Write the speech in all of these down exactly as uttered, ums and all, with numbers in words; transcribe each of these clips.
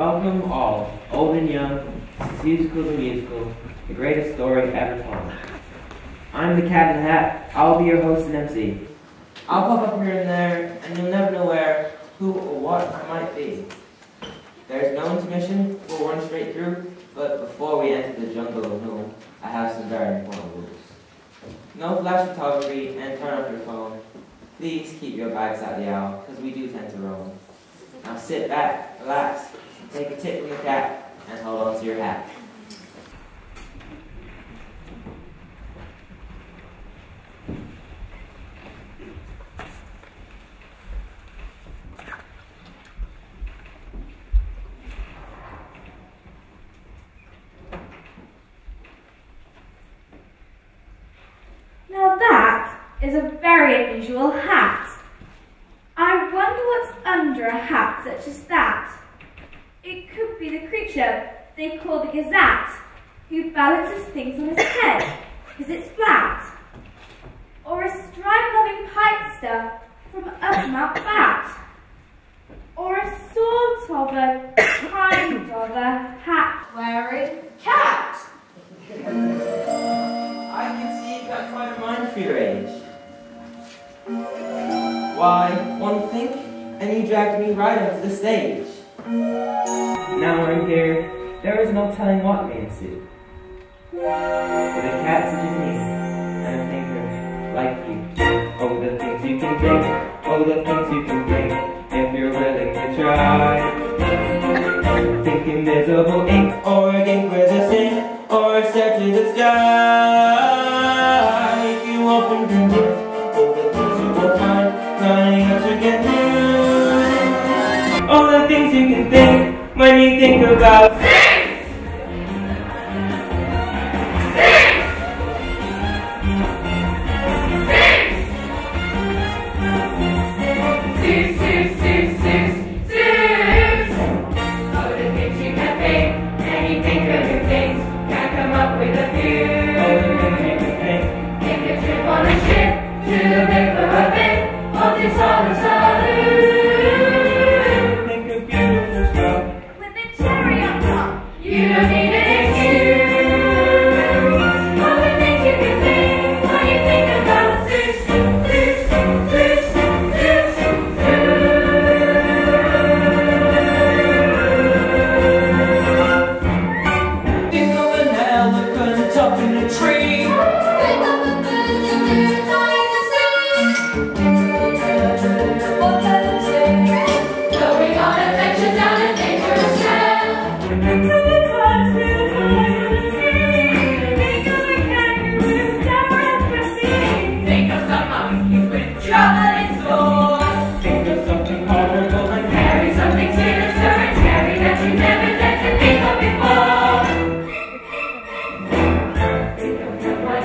Welcome all, old and young, to Seussical the Musical, the greatest story ever told. I'm the Cat in the Hat. I'll be your host and M C. I'll pop up here and there, and you'll never know where, who, or what I might be. There's no intermission, we'll run straight through, but before we enter the jungle of noon, I have some very important rules. No flash photography, and turn off your phone. Please keep your bags at the owl, because we do tend to roam. Now sit back, relax, take a tip from the cat, and hold on to your hat. Now that is a very unusual hat. I wonder what's under a hat such as that. It could be the creature they call the gazette, who balances things on his head because it's flat. Or a stripe-loving pipester from up Mount Bat. Or a sort of a kind of a hat-wearing cat. I can see you've got quite a mind for your age. Why, one think, and you dragged me right onto the stage. Now I'm here, there is no telling what may ensue. With a cat such as me, and a thinker like you. Oh, the things you can think, oh, the things you can bring, if you're willing to try. Think invisible ink, or a ink with a sink, or a step to the sky. If you open your doors, oh, the things you will find, running up to get new. All the things you can think when you think about things. Things. Things. Things, things, things, things. All the things you can think, and you think of your things, can't come up with a few. All the things you can think. Take a trip on a ship to the lip of a bit, all this all the salute. You don't need an excuse. All the things you can think when you think about Zeus, Zeus, Zeus, Zeus, Zeus. Think of an elephant up in a tree. Think of a bird in the sea. What can I say? Going on adventures down a dangerous trail. What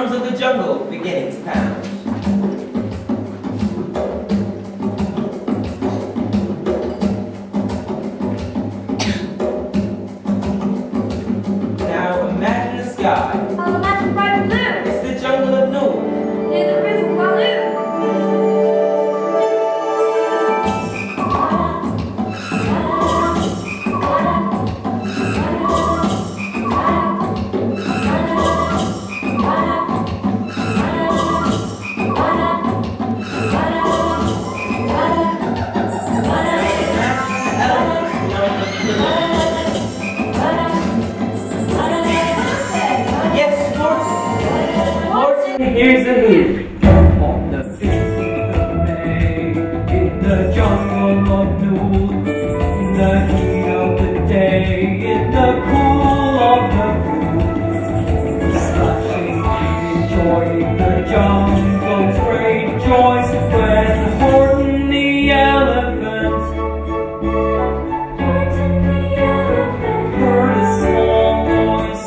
drums of the jungle beginning to pound. Now imagine the sky. I'll imagine bright blue. It's the jungle of Noor. Near the river Waloo. Here's the hoop. On the fifteenth of May, in the jungle of Noor, in the heat of the day, in the cool of the moon, splashing and enjoying the jungle's great joys, when Horton the elephant, Horton the elephant heard a small voice.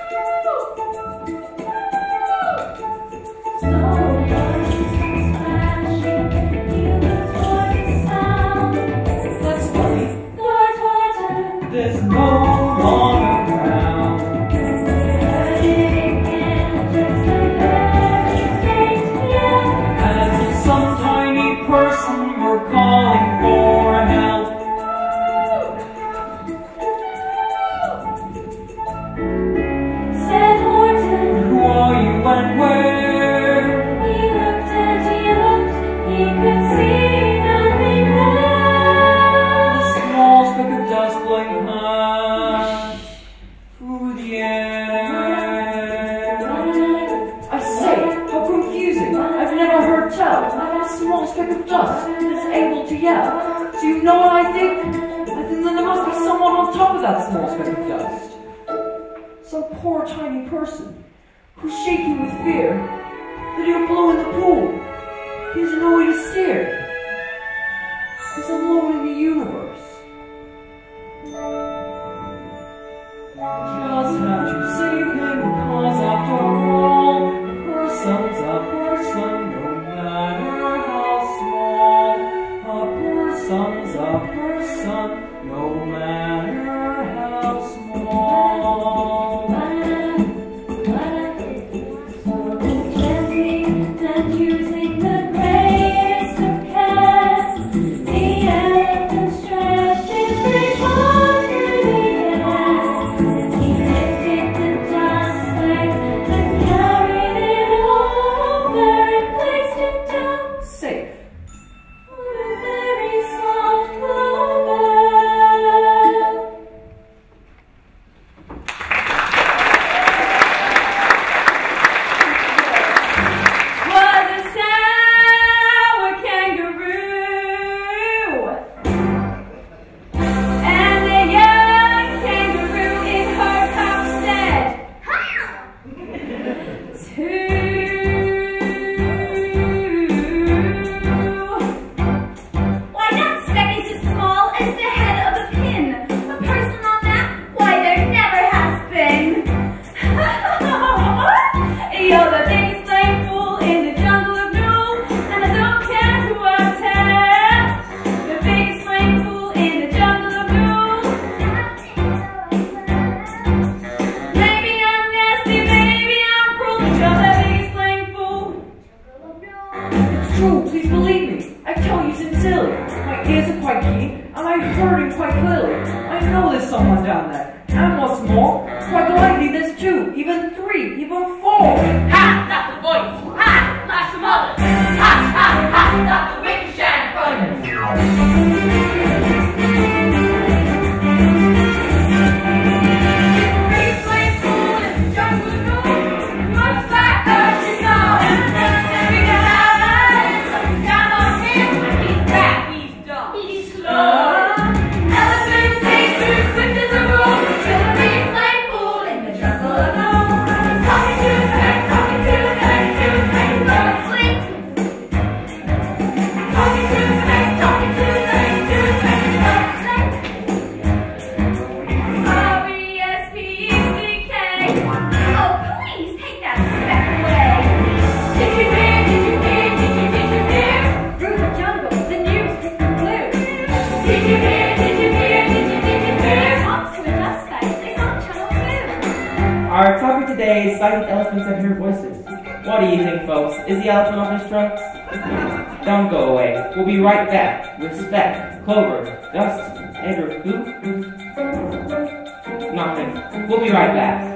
There's no one around. As if some tiny person were calling for help. Said Horton, Who are you and where? he looked and he looked, he could see nothing there. The small speck of dust blowing high through the air. I say, how confusing. I've never heard tell. A small speck of dust is able to yell. Do you know what I think? I think that there must be someone on top of that small speck of dust. Some poor tiny person who's shaking with fear that he'll blow in the pool. He has no way to steer. He's alone in the universe. Just have to save him, because after all, a person's a person, no matter how small. A person's a person, no matter how small. Gently and using the greatest of care, the elephant stretched his great arms through the air. He lifted the dust like and carried it over and placed it down Safe. on a very soft clover. Was a sour kangaroo, and the young kangaroo in her cup said, "Why, that speck is as small as the head of a pin. A person on that? Why, there never has been." You're the biggest playing fool in the jungle of Noor, and I don't care who I tell. The biggest playing fool in the jungle of Noor. Maybe I'm nasty, maybe I'm cruel, but you're the biggest playing fool. It's true, please believe me. I tell you sincerely. My ears are quite keen, and I heard him quite clearly. I know there's someone down there. And what's more, quite likely there's two, even three, even four. Ha! Not the voice! Ha! Not some others! Ha! Ha! Ha! Not the wicked shine brothers! Biggest playing fool in the jungle of Noor. Looks like us, you know. We got our eyes looking down on him. He's fat, he's dumb, he's slow. Elephant takes too swift as a rope. excited elephants have heard voices. What do you think, folks? Is the elephant off his trunks? Don't go away. We'll be right back. Respect, Clover, Dust, Edward, who? Nothing. We'll be right back.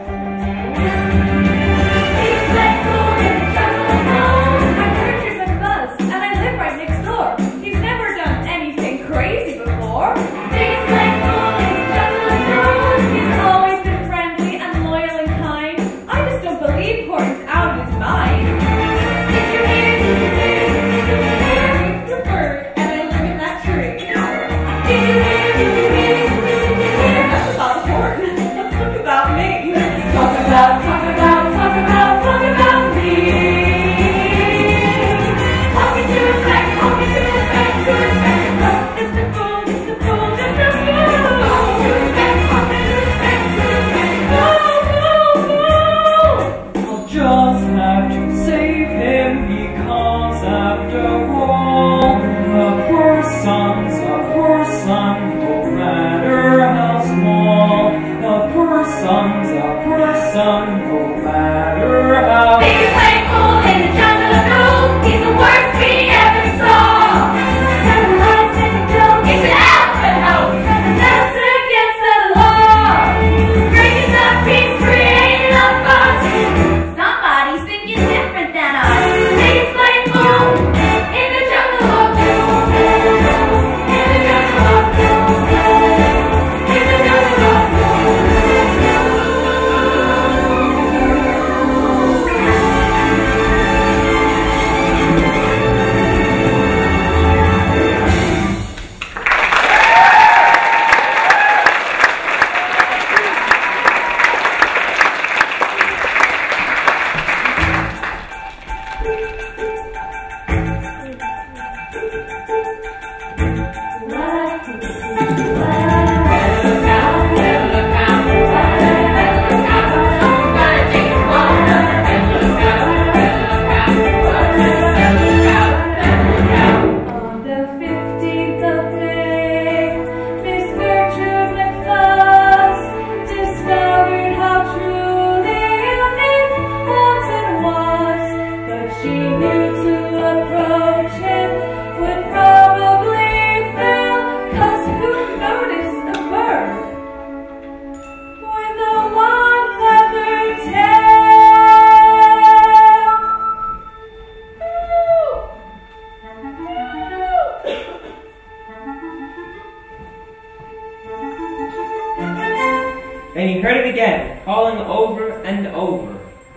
And he heard it again, calling over and over.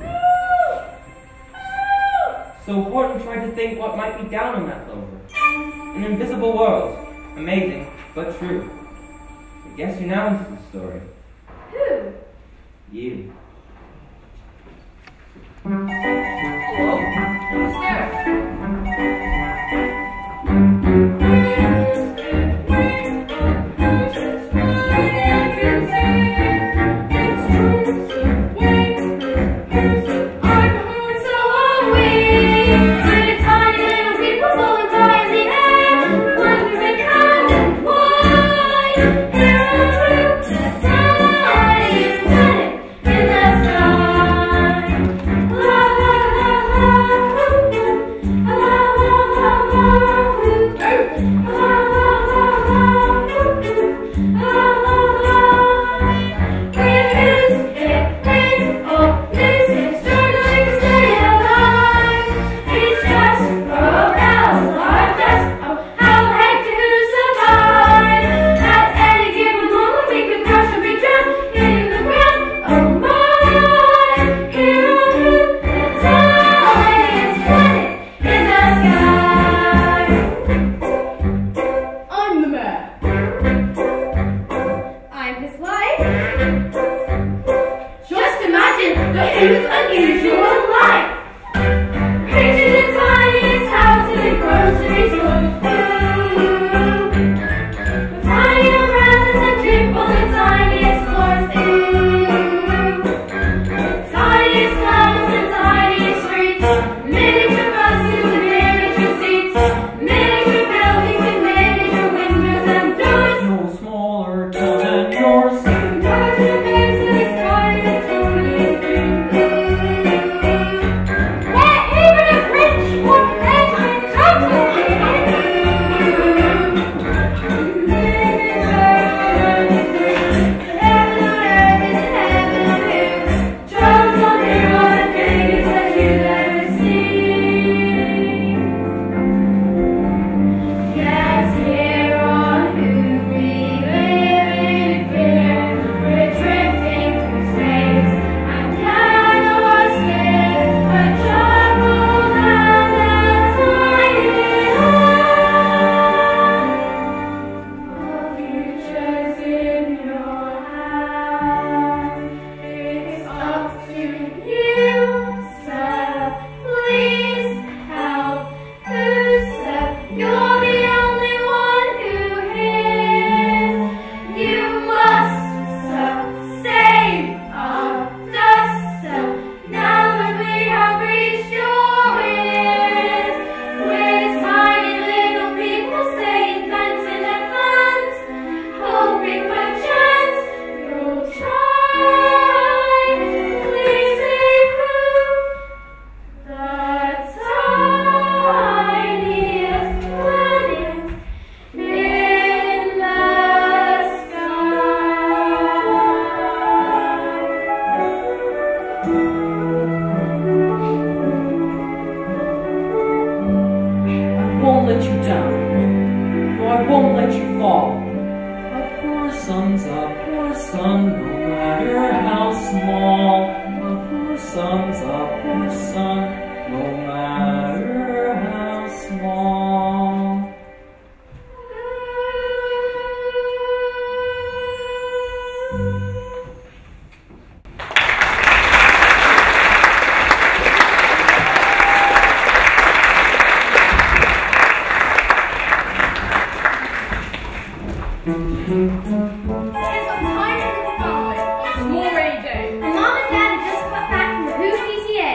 So Horton tried to think what might be down on that clover. An invisible world. Amazing, but true. But guess who now enters the story? Who? You. Hello? Who's there? In the I won't let you fall. A poor sun's a poor sun, no matter how small. A poor sun's a poor sun, no matter how small. It's a time for the family on a small rainy day. And Mom and Dad have just got back from the Who P T A.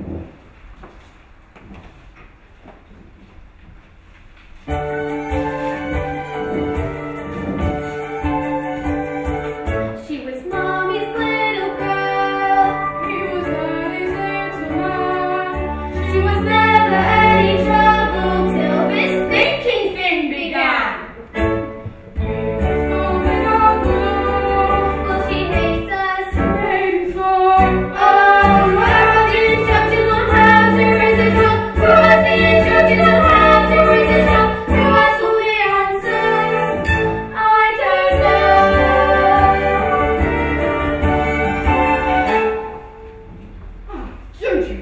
She was Mommy's little girl. He was Daddy's little man. She was never any trouble till this thinking thing began. Well, she hates us. Oh, where are the instructions on how to raise a child? Who has the instructions on how to raise a child? Who has all the answers? I don't know. Joji,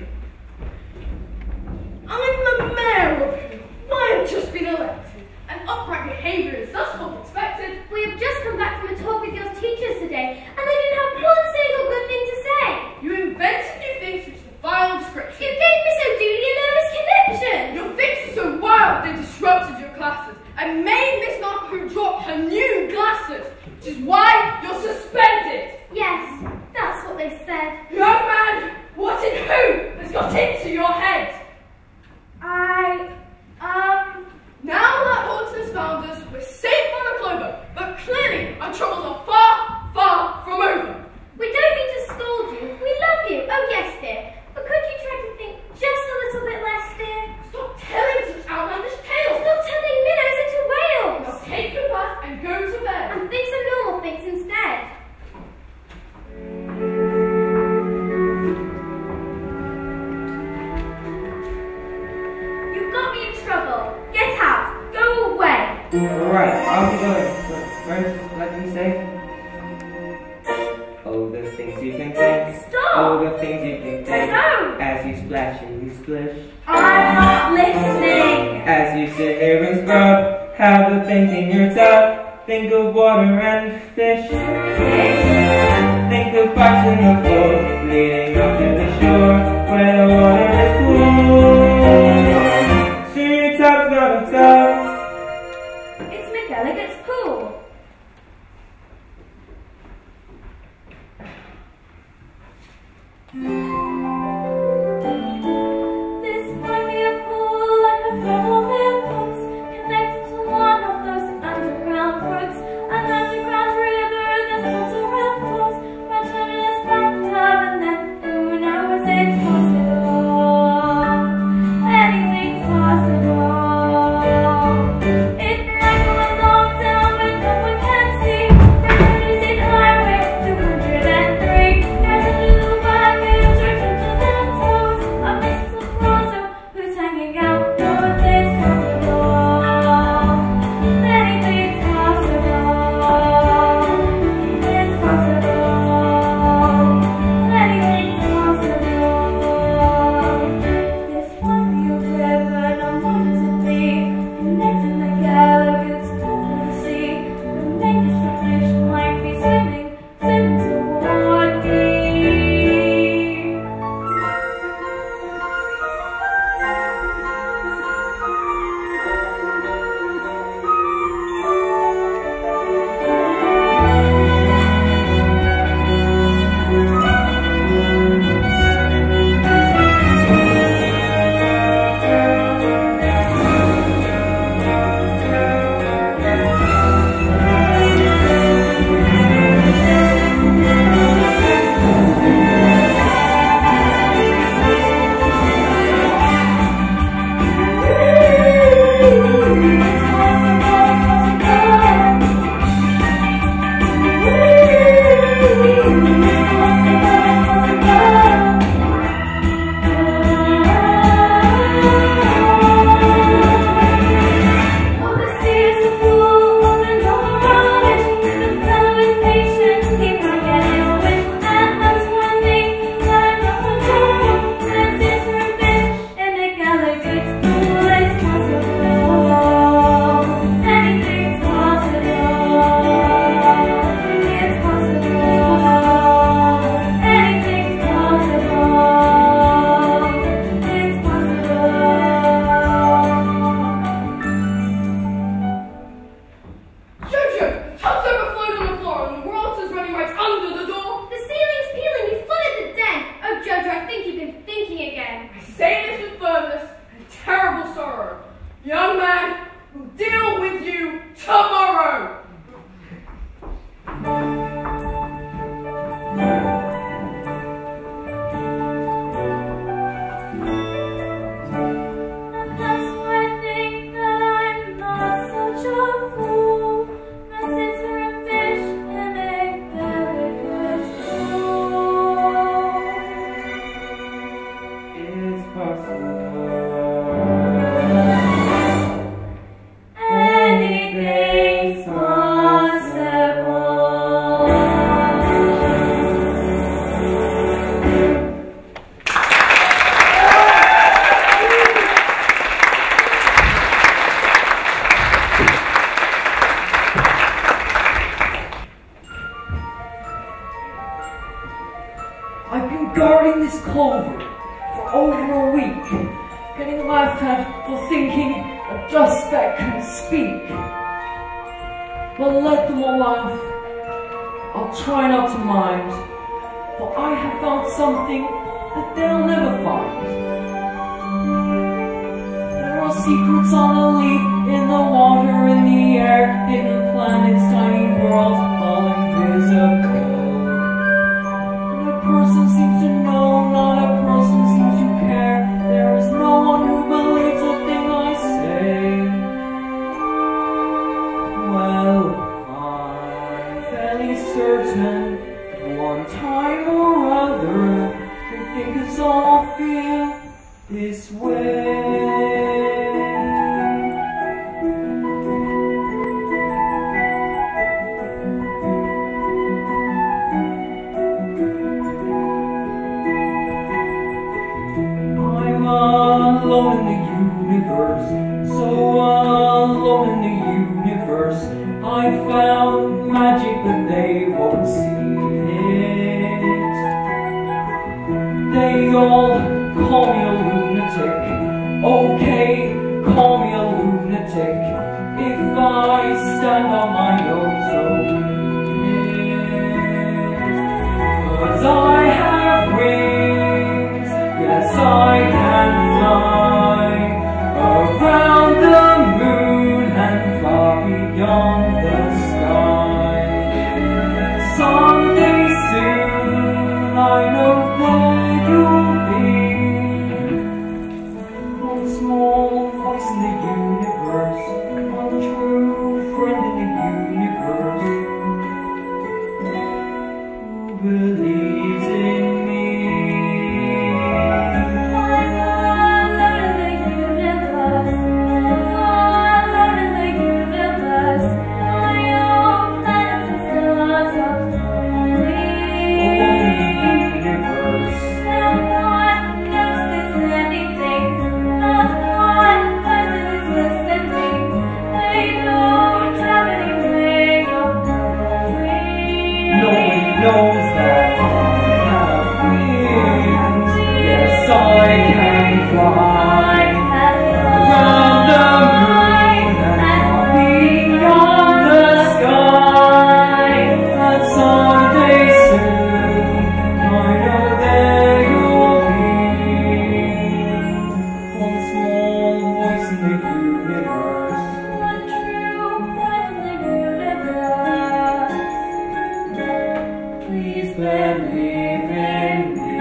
I'm the mayor of who I have just been elected, and upright behaviour is thus what expected. We have just come back from a talk with your teachers today, and they didn't have one single good thing to say. You invented new things which defy all You description. gave Miss O'Doody a nervous conniption. Your things are so wild they disrupted your classes and made Miss Markham drop her new glasses, which is why you're suspended. Yes, that's what they said. Young man, what in who has got into your head? I, um... Now that Horton has found us, we're safe on the clover, but clearly our troubles are far, far from over. We don't mean to scold you. We love you. Oh, yes, dear. But could you try to think just a little bit less, dear? Stop telling such outlandish tales. Stop turning minnows into whales. Now take your bath and go to bed. And think some normal things instead. You've got me in trouble. Get out. Go away. Alright, I'll be going. But first, let me say. Oh, the things you can think. Stop. Oh, the things you can think. No. As you splash and you splish. I'm not listening. As you sit here and scrub. Have a think in your tub. Think of water and fish. Think of pipes in the floor leading up to the shore where the water is cool. Sure, your tub's not a tub. It's McElligot's pool. This might be a pool like a thermal in books, connected to one of those underground brooks, an underground river that flows around close, runs under this bathtub, and then who knows, it's possible. Anything's possible. It might go along down where no one can see. Return is in highway two hundred three. There's a little baggage tomorrow. I've been guarding this clover for over a week, getting laughed at for thinking a dust speck can speak. But let them all laugh, I'll try not to mind, for I have found something that they'll never find. There are secrets on the leaf, in the water, in the air, hidden planets, tiny worlds, all invisible. Person seems to know, not a person seems to care. There is no one who believes a thing I say. Well, I'm fairly certain one time or other you think us all feel this way. Alone in the universe, so alone in the universe. I found magic, but they won't see it. They all call me a lunatic. Okay, call me a lunatic. If I stand on my own, so be it. 'Cause I have wings, yes I can fly around the moon and far beyond the sky. Someday soon I know that you'll be one small voice in the universe, one true friend in the universe who believes in me. Knows that I have wings. Yes, I can fly around the moon and beyond the sky. And someday soon, I know there you'll be one small voice in the universe, one true friend in the universe. Please believe in me.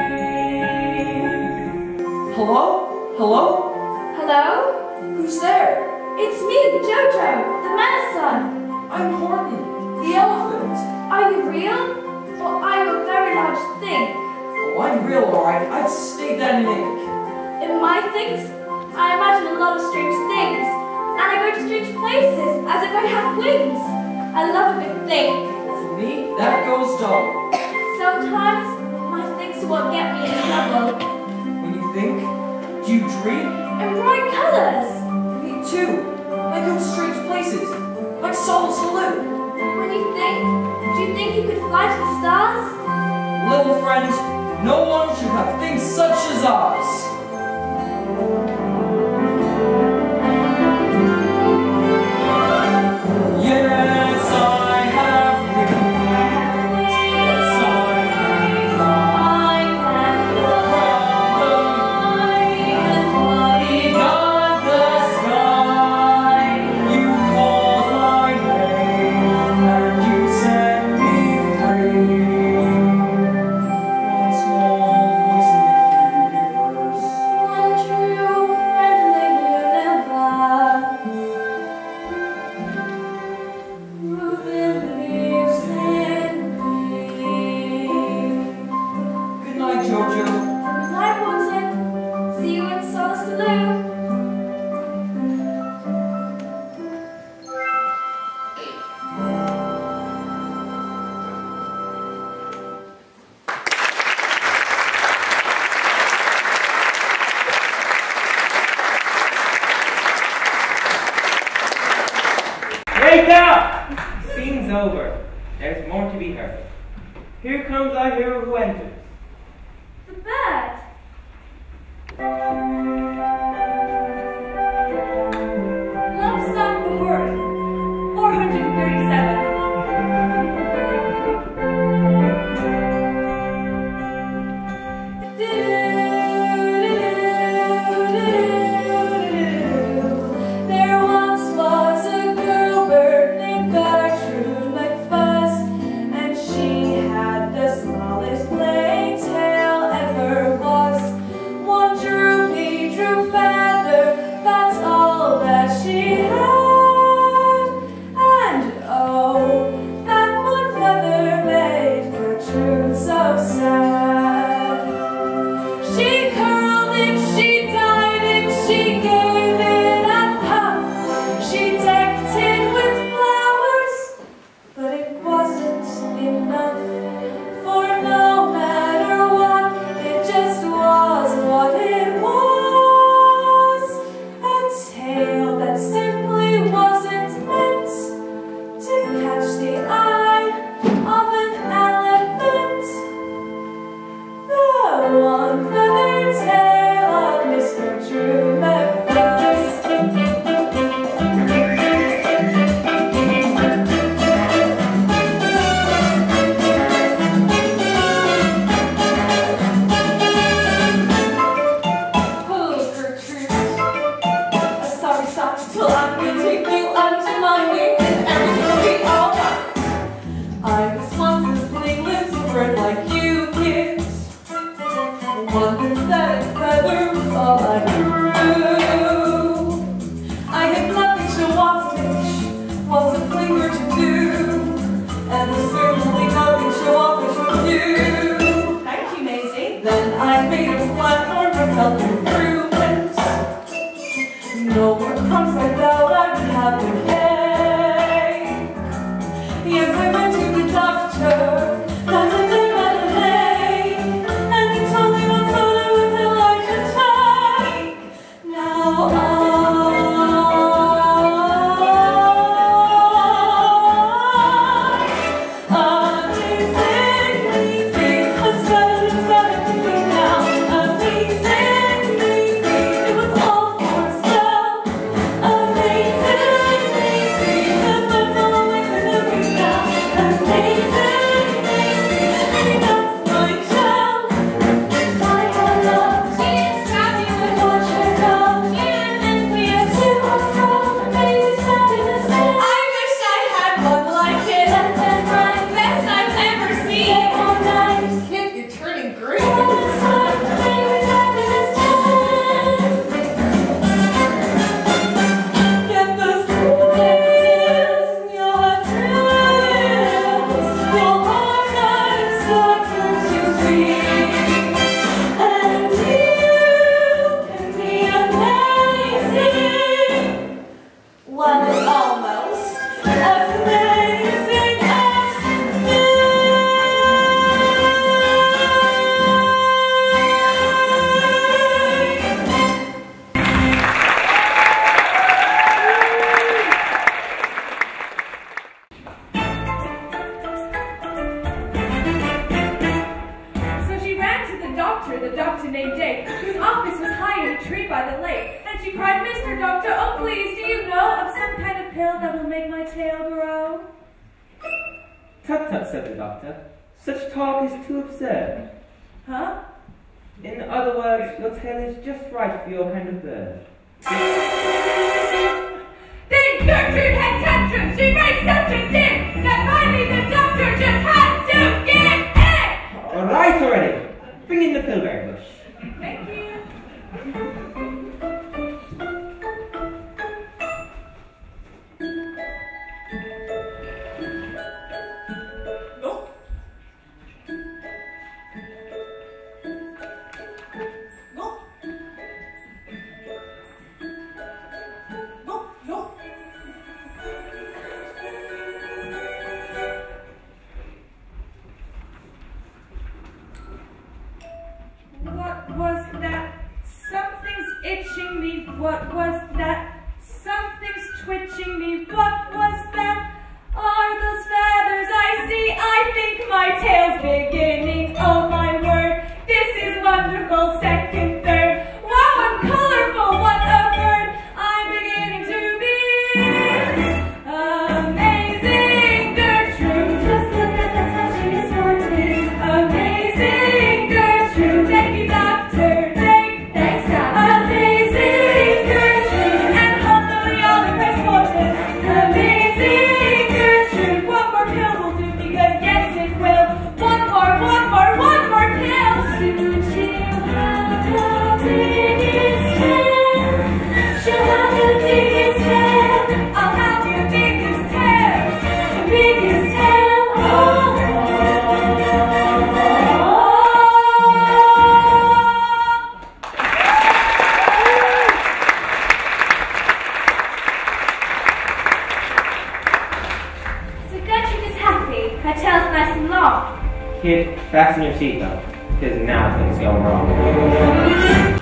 Hello? Hello? Hello? Who's there? It's me, Jojo, the man's son. I'm Horton, the elephant. Are you real? Or are you a very large thing? Oh, I'm real, alright. I'd stay dead in ink. In my things, I imagine a lot of strange things. And I go to strange places as if I have wings. I love a good thing. Well, for me, that goes double. Sometimes, my things are what get me in trouble. When you think, do you dream? In bright colors. Me too. I go to strange places, like Seussical. When you think, do you think you could fly to the stars? Little friend, no one should have things such as ours. Yes, I have wings. Yes, I can fly around the moon and beyond the sky. You call my Wake up! Scene's over. There's more to be heard. Here comes our hero who enters. The bird. Love song for Horton, four hundred thirty-seven. Tut tut, said the doctor. Such talk is too absurd. Huh? In other words, your tail is just right for your kind of bird. Then Gertrude had tantrums. She raised such a din that finally the doctor just had to give in. All right already. Bring in the bilberry bush. Thank you. tail's nice and long. Kid, fasten your seatbelt, because now things go wrong.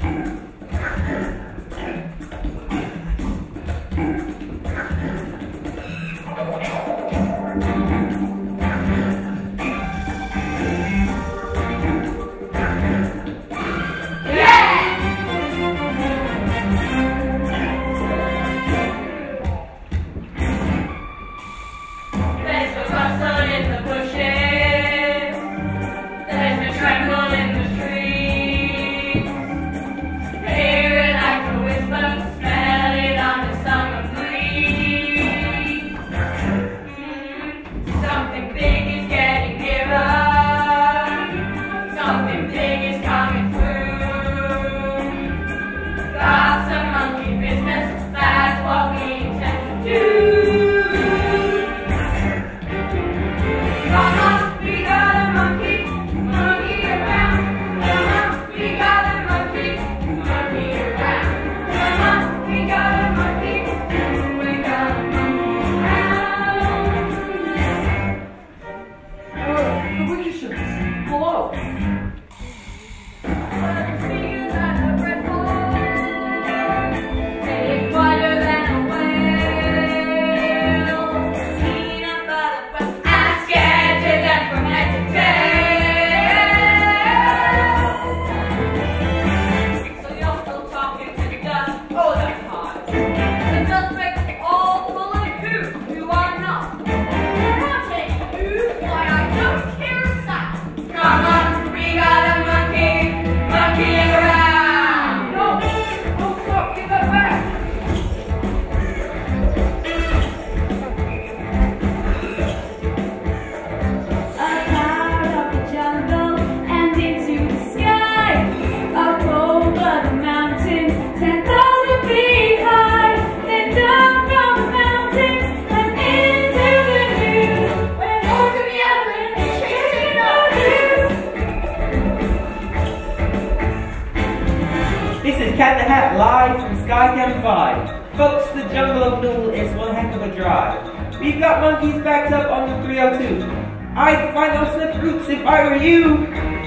Cat in the Hat live from Skycam five. Folks, the jungle of Nool is one heck of a drive. We've got monkeys backed up on the three oh two. I'd find those slip roots if I were you.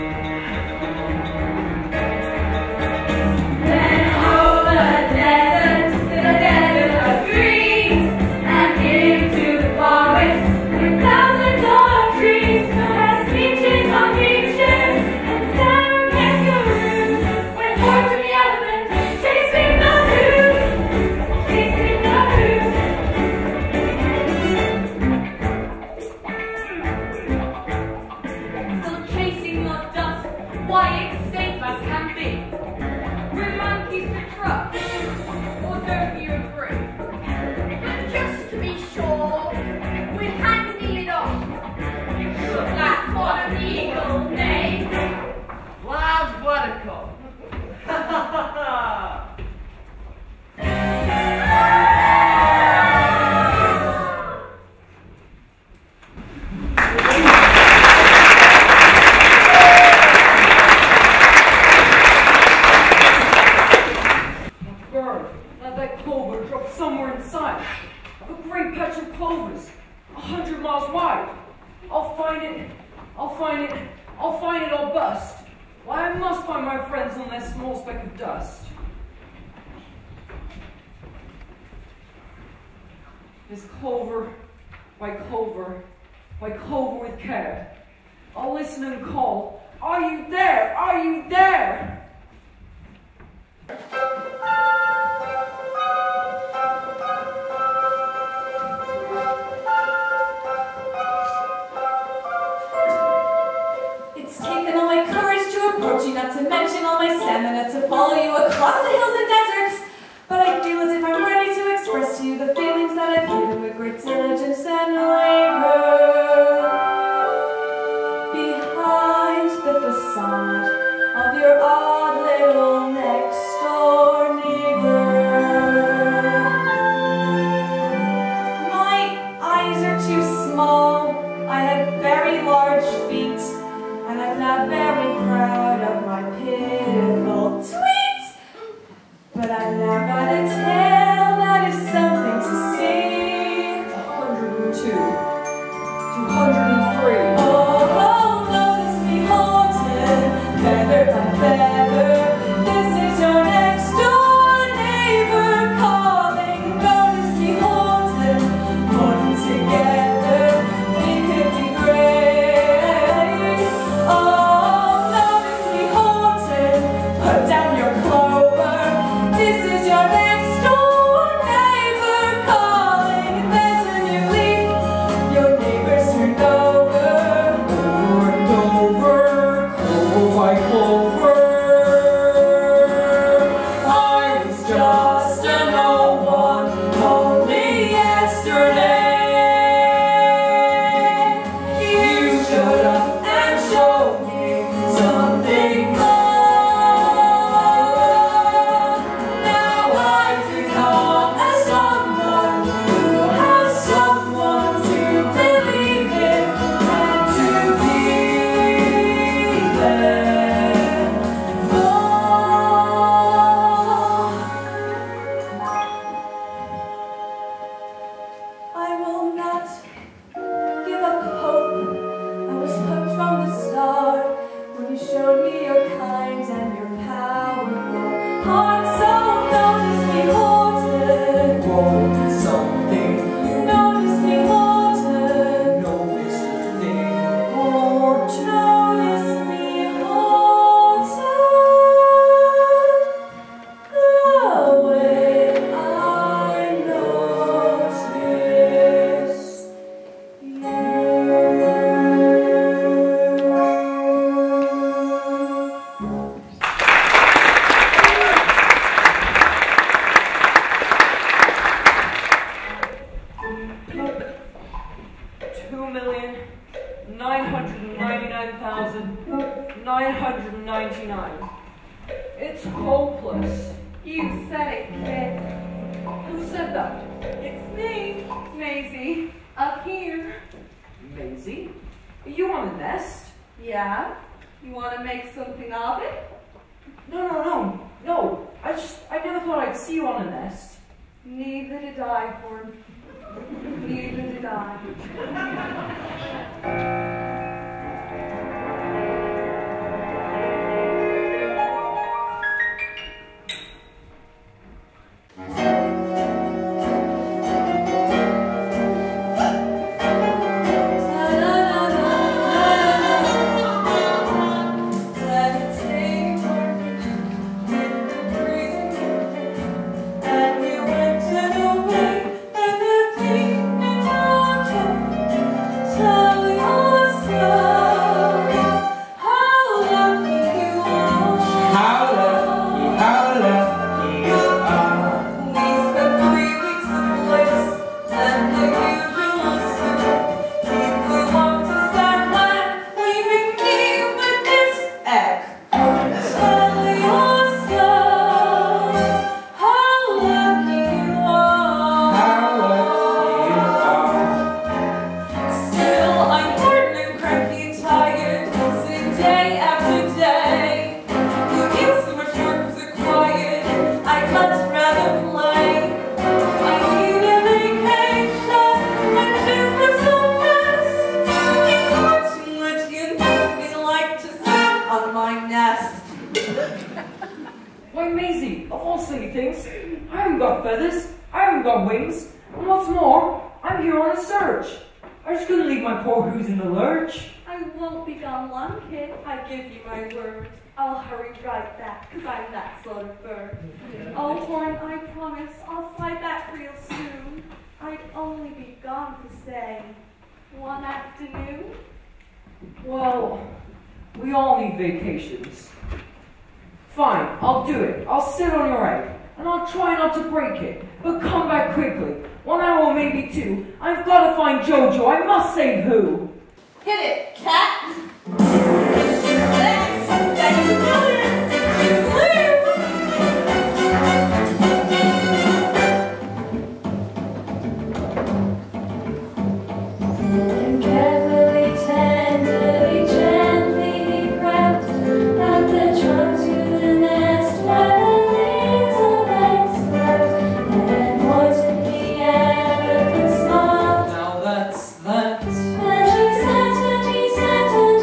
Then over the desert, to the desert of dreams, and into the forest with thousands of trees, as speeches on beaches and sour kangaroos, went forth to the elephant, chasing the moose, chasing the moose. Still chasing your dust, why it's safe as can be. We're monkeys to trust, or don't you agree? But just to be sure, we're handing it off. That's what an eagle name. Loud vertical. Ha ha ha ha! Bird, let that clover drop somewhere inside of a great patch of clovers, a hundred miles wide. I'll find it, I'll find it, I'll find it, I'll bust. Why, I must find my friends on that small speck of dust. This clover, by clover, by clover with care. I'll listen and call, are you there, are you there? It's taken all my courage to approach you, not to mention all my stamina to follow you across the hills and deserts. But I feel as if I'm ready to express to you the feelings that I've hidden with great diligence and labor. Behind the facade of your eyes, will not give up hope. I was hooked from the start when you showed me your kind and your powerful heart. So notice me haunted. Want something, Notice me haunted. notice a thing. Notice me haunted. The way I notice Two million nine hundred ninety-nine thousand nine hundred ninety-nine. It's hopeless. You said it, kid. Who said that? It's me, Maisie, up here. Maisie? Are you on a nest? Yeah? You want to make something of it? No, no, no, no. I just, I never thought I'd see you on a nest. Neither did I, Horn. Neither did I. Why, Maisie, of all silly things, I haven't got feathers, I haven't got wings, and what's more, I'm here on a search. I just couldn't leave my poor who's in the lurch. I won't be gone long, kid. I give you my word. I'll hurry right back, because I'm that sort of bird. Oh, Horn, I promise I'll fly back real soon. I'd only be gone for, say, one afternoon. Well, we all need vacations. Fine, I'll do it. I'll sit on your egg, and I'll try not to break it, but come back quickly. One hour, maybe two. I've got to find Jojo. I must save who. Hit it, cat! Thanks! Thanks a million! Clear! And carefully, tenderly, gently he crept at the trunk to the nest where the little eggs slept, and moistened the air with a smile. Now that's that. And he sat and he sat and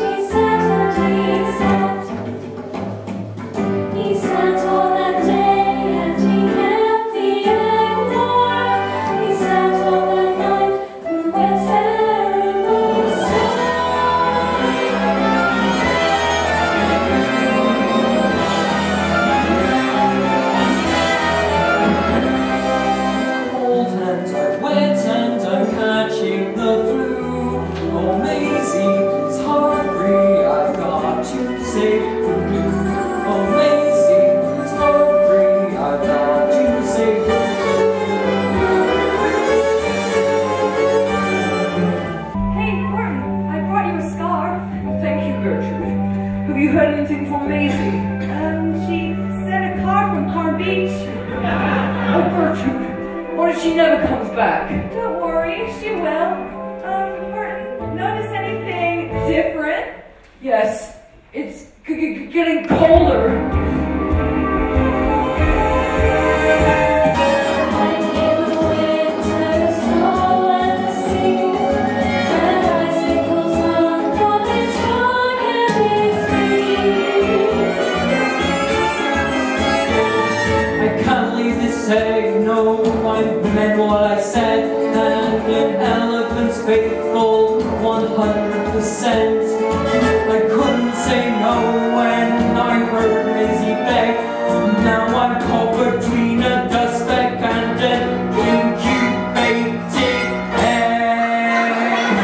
faithful one hundred percent. I couldn't say no when I heard Maisie beg. Now I'm caught between a dust speck and an incubating egg.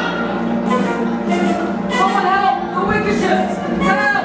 Someone help! The Wickerships! Help!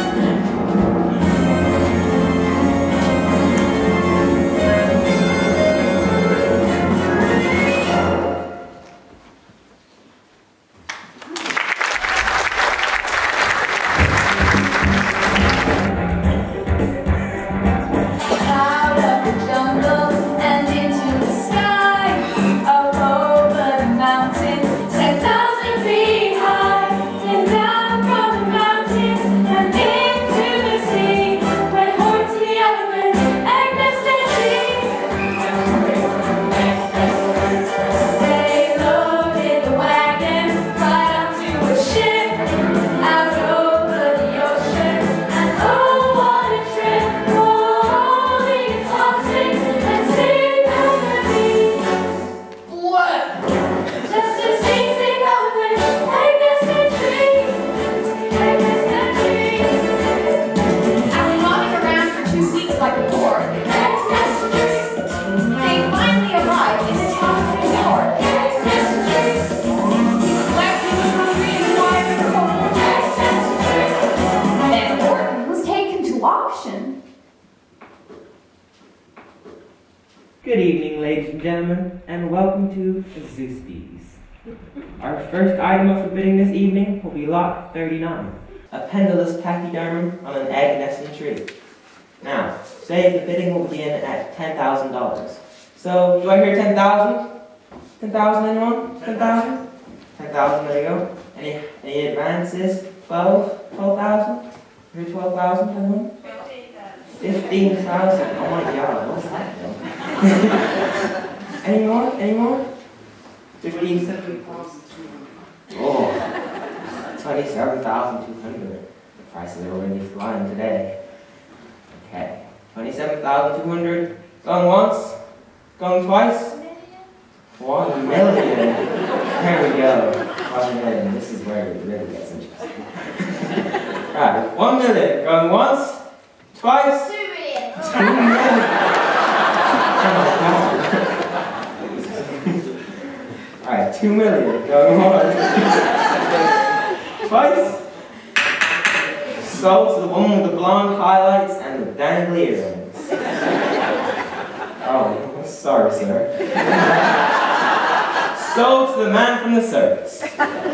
Good evening, ladies and gentlemen, and welcome to Seussical. Our first item of forbidding this evening will be Lot thirty-nine, a pendulous pachyderm on an egg nesting tree. Now, say the bidding will begin at ten thousand dollars. So, do I hear ten thousand? ten thousand, anyone? ten thousand? ten thousand, there you go. Any, any advances? twelve? twelve thousand? Hear twelve thousand, anyone? fifteen thousand. Oh my god, what's that though? Any more? Any more? fifteen thousand. Oh, twenty-seven thousand two hundred. The prices are already flying today. Okay, twenty-seven thousand two hundred. Going once? Going twice? One million. There we go. One million. This is where it really gets interesting. Right, one million. Going once? Twice? Two million. Two million. Alright, two million. Going once. Twice? Sold to the woman with the blonde highlights and the dangly earrings. Oh, sorry, sir. Sold to the man from the circus.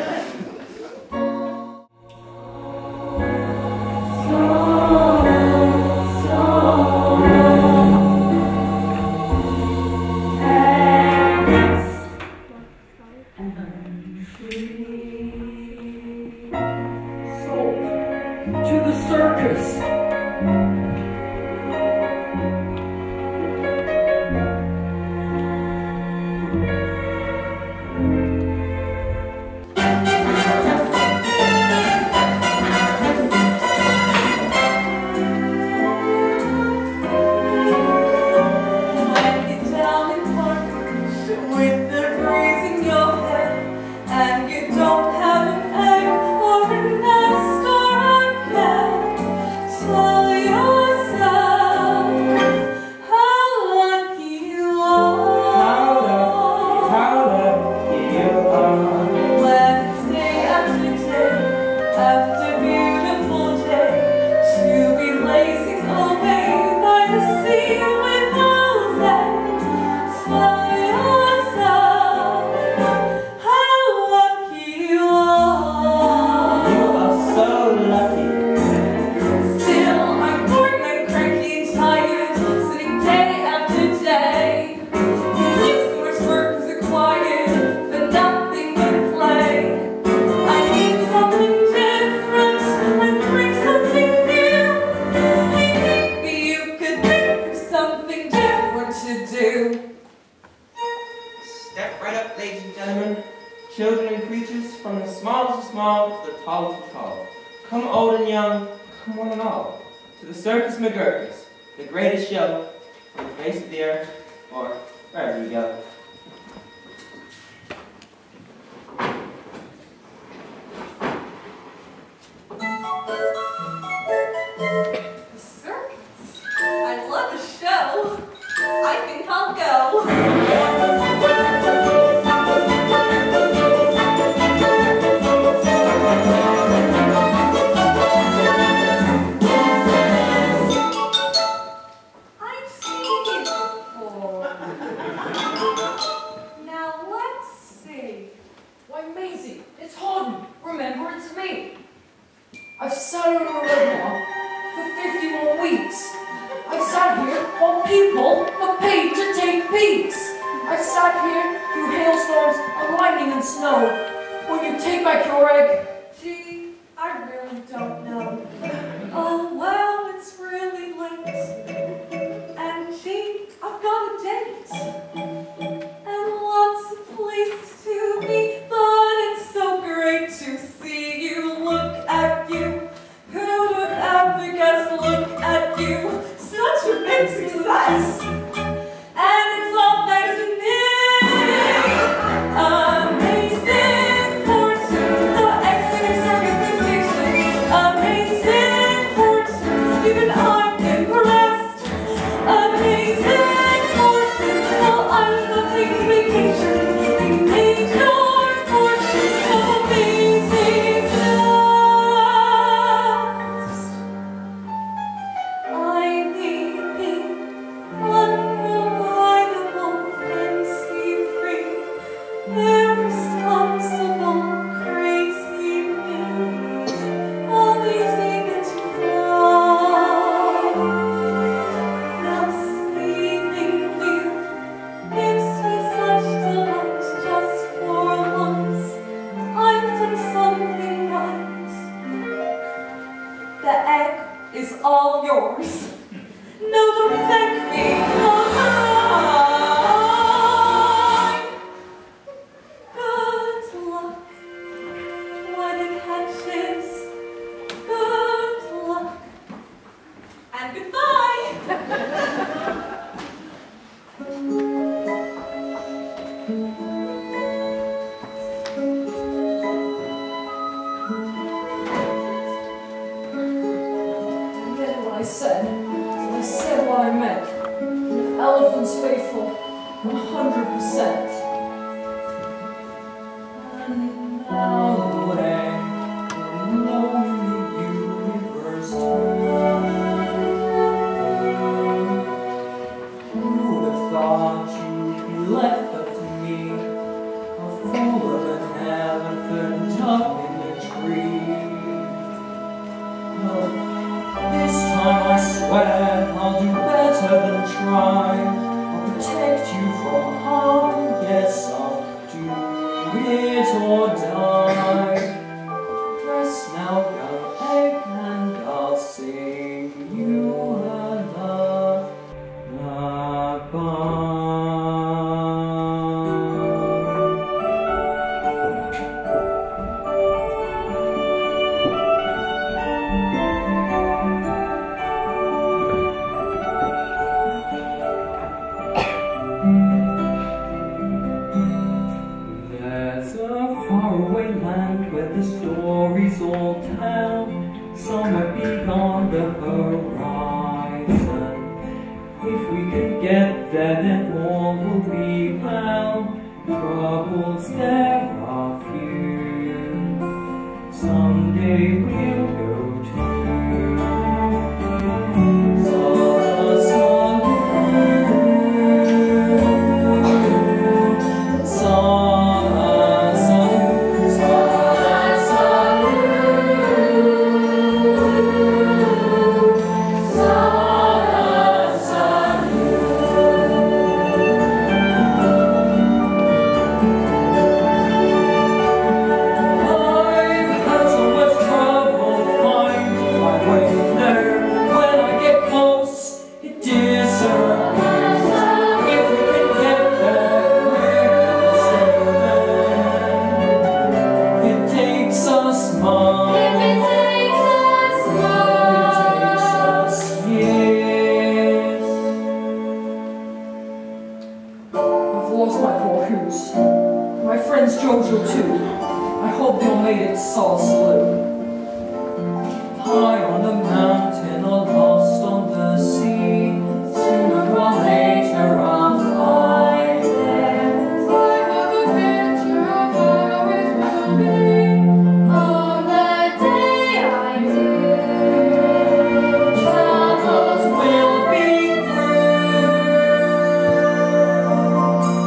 Children and creatures, from the smallest of small to the tallest of tall. Come old and young, come one and all, to the Circus McGurkus, the greatest show on the face of the earth, or wherever you go. to me. I've sat on a road now for fifty more weeks. I've sat here while people have paid to take peeks. I've sat here through hailstorms and lightning and snow. Will you take back your egg? Gee, I really don't know. Oh, well, it's really late. And gee, I've got a date. And lots of places to be, but it's so great to see you. Look at you. Who would ever guess? Look at you. Such a big success. And it's all thanks to me. Amazing fortune. The Exeter Circus distinction. Amazing fortune. Even I'm impressed. Amazing fortune. Well, I was not taking vacation. You made your fortune so amazing fast. I need thee, unreliable, fancy-free, irresponsible, crazy me, always eager to fly. Now sleeping you gives me such delight just for once. I've done something right. The egg is all yours. No, don't thank me. Good luck when it hatches. Good luck and goodbye. I meant what I said, and I said what I meant. An elephant's faithful, one hundred percent. And now the way alone in the universe who would have thought you'd be left up to me, a fool of an elephant up in the tree? No. This time I swear I'll do better than try. I'll protect you from harm. Yes, I'll do it or die. Rest now, young egg, and I'll sing you a lullaby. There's a faraway land where the stories all tell, somewhere beyond the horizon. If we can get there, then all will be well. Troubles there are few. Someday we'll go to Seussical. High on the mountain or lost on the sea, sooner or later I'll find them. I have a picture of how it will be on the day I do. Troubles will be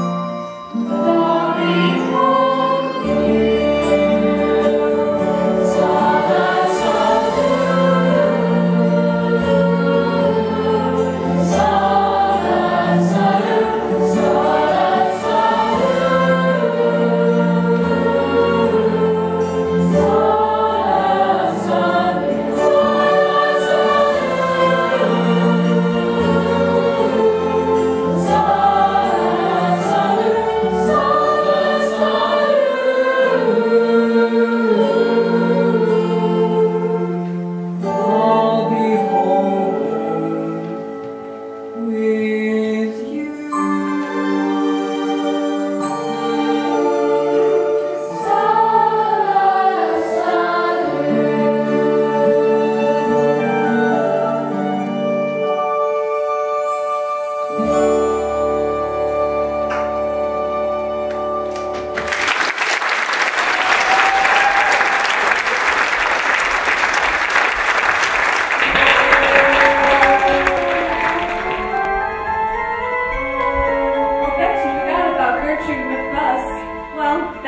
through, but I'll be home with you.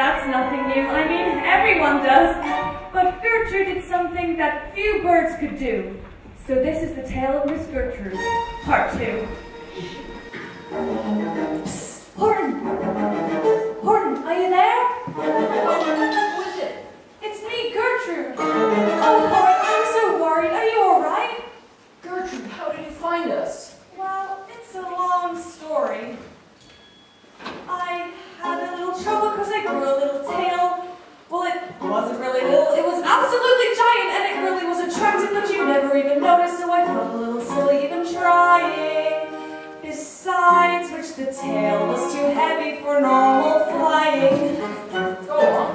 that's nothing new. I mean, everyone does. But Gertrude did something that few birds could do. So this is the tale of Miss Gertrude, part two. Psst, Horton! Horton, are you there? Who is it? It's me, Gertrude. Oh, Horton, I'm so worried. Are you all right? Gertrude, how did you find us? Well, it's a long story. I had a little trouble because I grew a little tail. Well, it wasn't really little. It was absolutely giant, and it really was attractive, but you never even noticed, so I felt a little silly even trying. Besides which, the tail was too heavy for normal flying. Go on.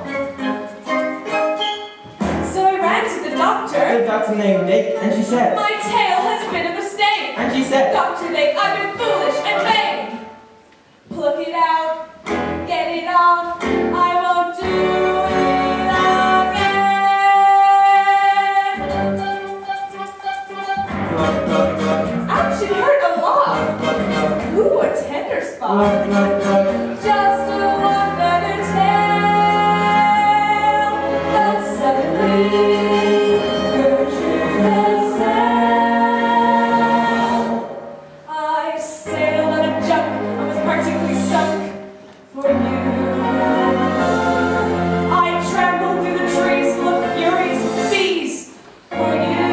So I ran to the doctor. The doctor named Nick, and she said, My tail has been a mistake. and she said, Doctor Nick, I've been foolish and vain. Pluck it out, get it off. I won't do it again. Ouch, it hurt a lot. Ooh, a tender spot. Just a one feather tail. But suddenly, Gertrude has sailed. I sailed on a junk. I was practically sunk for you. I trampled through the trees full of furious bees for you.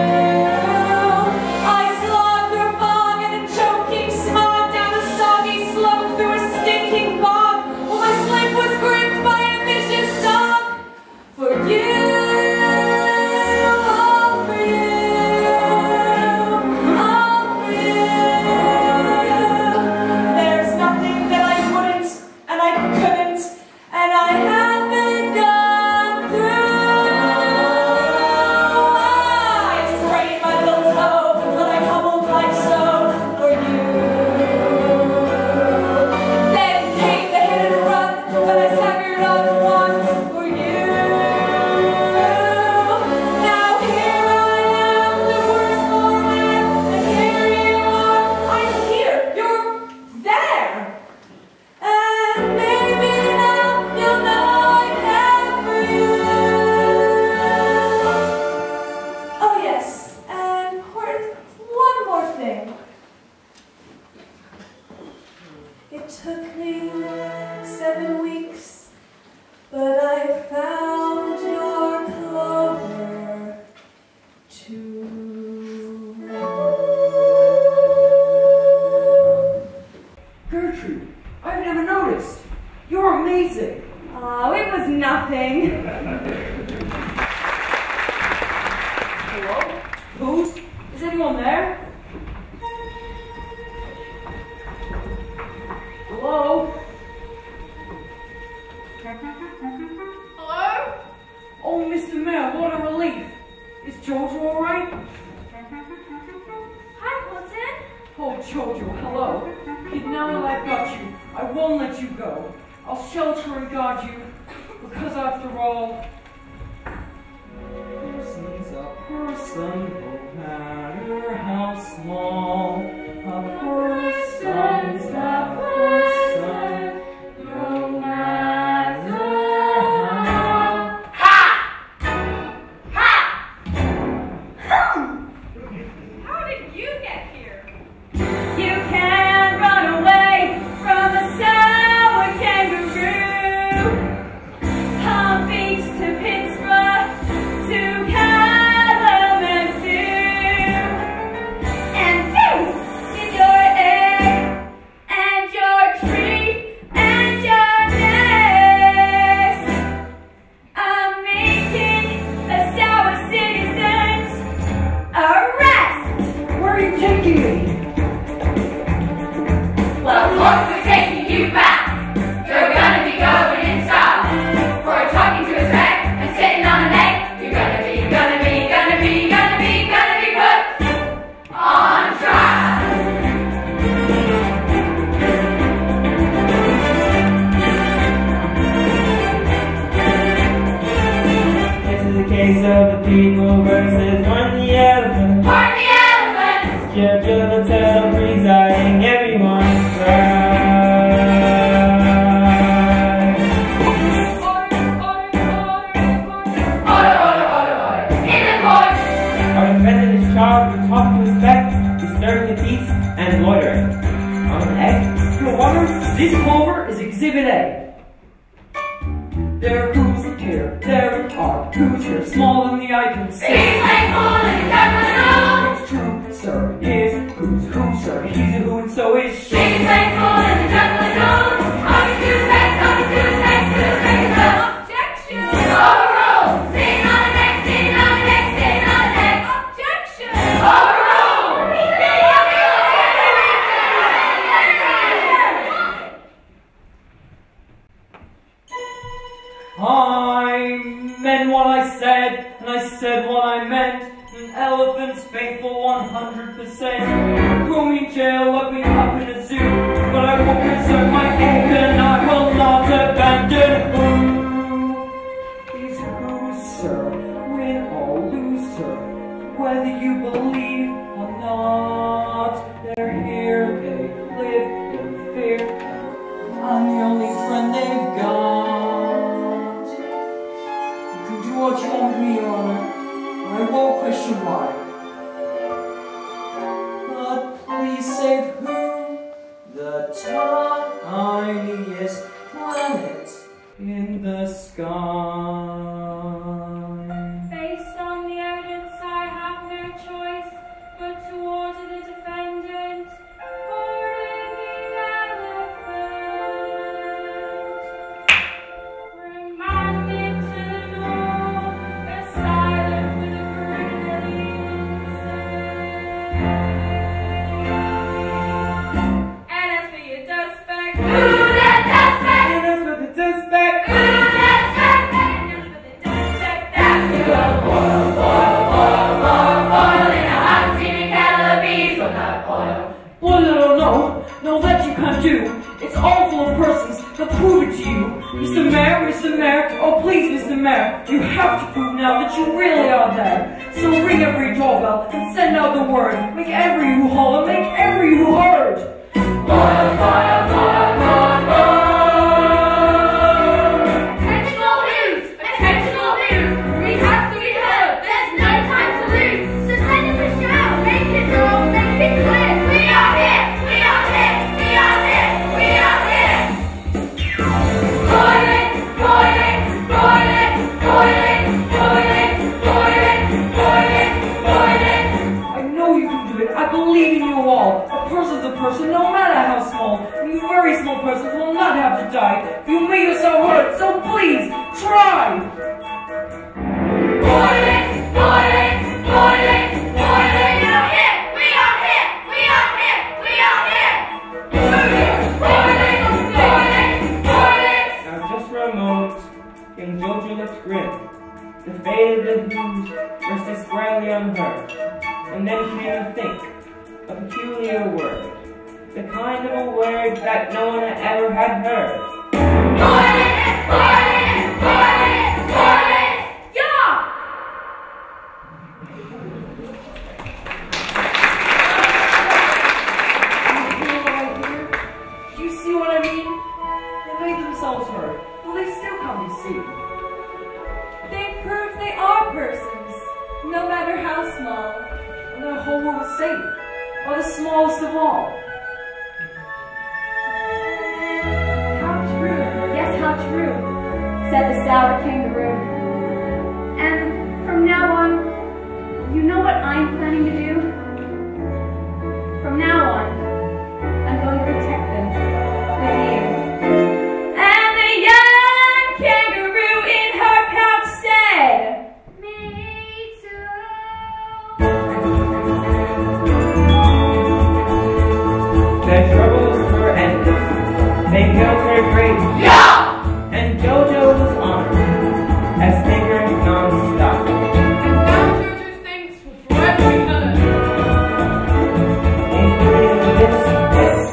I slogged through a fog and a choking smog down a soggy slope through a stinking bog while my slip was gripped by a vicious dog for you. All for you. All for you. There's nothing that I wouldn't and I couldn't and I haven't gone through. I sprained my little toe, but I hobbled like so for you. Then came the hit and run, but I staggered on one for you. Now here I am, the worst poor man, and here you are. I'm here, you're there. And maybe now you'll know I care for you. Oh yes, and Horton, one more thing. It took me seven weeks, but I found your clover too. Gertrude, I've never noticed. You're amazing. Oh, it was nothing. Hello? Who's? Is anyone there? Hello? Hello? Oh, Mister Mayor, what a relief. Is Jojo alright? Hi, Wilson. Oh, Jojo, hello. Now that I've got you, I won't let you go. I'll shelter and guard you, because after all, Person's a person, no matter how small. A person's a person, no matter how. How did you get here? You can't run away from a sour kangaroo. Palm Beach to Pittsburgh to Kalamazoo. And you, in your egg and your tree and your nest. I'm making a sour citizen's arrest. where are you taking me? Well, look, we're taking you back. You're gonna be going in style. For talking to a sack and sitting on an egg, you're gonna be, gonna be, gonna be, gonna be, gonna be put on trial. This is the case of the people versus Horn the elephant. Horn the elephant. Judge of the tale presiding, everyone cries. Exhibit A. There are who's here, there are who's here, smaller than the eye can see. It's true, sir, is who's who, sir, he's a who and so is she. Objection! Overruled! Sing on the next, sing on the next, sing on the next. Objection! Overruled! I meant what I said, and I said what I meant. An elephant's faithful one hundred percent. Throw me in jail, lock me up in a zoo, but I won't preserve my egg, and I will not abandon who is who, sir. Win or lose, sir. Whether you believe or not, they're here, they live in fear. I'm the only friend they've got. You can do what you want with me, Your Honor. I won't question why. But please save who? The tiniest planet in the sky. Based on the evidence, I have no choice but to order the defendant ordering the elephant. Remanded to the north, asylum for the brilliant. And as for your suspect, who that suspect? And as for the suspect, Who that suspect? And as for the suspect, that you will boil, boil, boil, boil, boil in a hot steaming kettle of beans with that boil. well, no, no, no, no, that you can't do. It's all full of persons that prove it to you. Mister Mayor, Mister Mayor, oh please, Mister Mayor, you have to prove now that you really are there. So ring every doorbell and send out the word. Make every who holler, make every who heard. Boil, boil, boil, boil, boil. Attention all who's, attention all who's. We have to be heard, there's no time to lose. So send up a shout, make it raw, make it clear. We are here, we are here, we are here, we are here. Boil it, boil it, boil it, boil it, boil it, boil it, boil it, boil it. I know you can do it. I believe in you all. A person's a person, no matter how small. And you very small persons will not have to die. You made yourself hurt, so please, try! Boil it, boil it, boil it, boil it. We are here, we are here, we are here, we are here. Boil it, boil it, boil it, boil it. Now just for a moment, King Jojo looked grim. The fate of the who's rested squarely on her. And then came to think, a peculiar word. The kind of a word that no one ever had heard. Boil it, boil it, boil it, boil it. Yeah! You hear what I hear? Do you see what I mean? They made themselves heard. Well, they still can't be seen. They prove they are persons, no matter how small. And their whole world is safe. Or the smallest of all. How true, yes, how true, said the sour kangaroo. And from now on, you know what I'm planning to do? From now on, I'm going to protect them with you. And the young kangaroo in her pouch said, me too. Their troubles were endless. They filled her great. Yeah! And Jojo was honored as thinker non-stop. Now Jojo's thanks will forever be heard. Including this, this.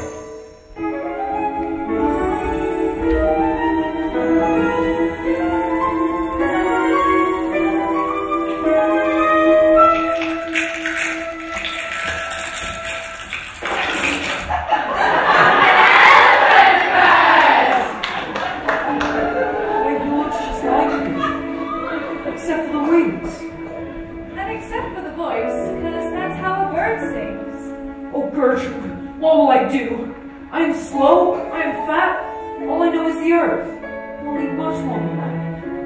Wait, he looks just like me. Except for the wings. And except for the voice, because that's how a bird sings. Oh, Gertrude, what will I do? I am slow, I am fat, all I know the earth, only much more than that.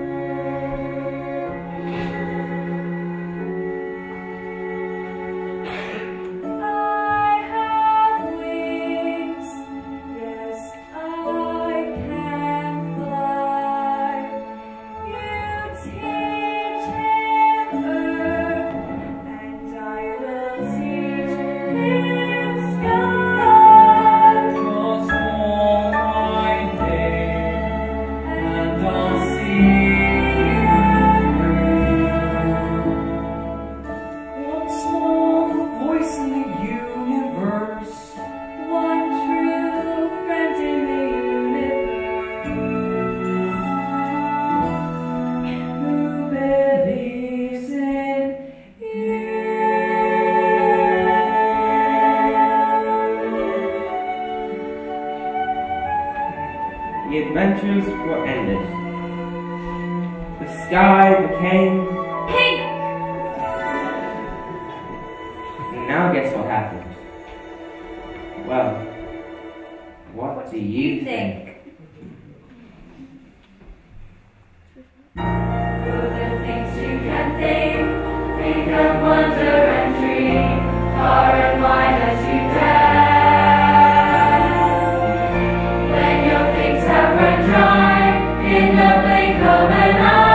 The adventures were ended. The sky became Pink! Now guess what happened? Well, what do you think? Through the things you can think, we can wonder and dream, far and wide as you dare. When your things have run dry, in the blink of an eye.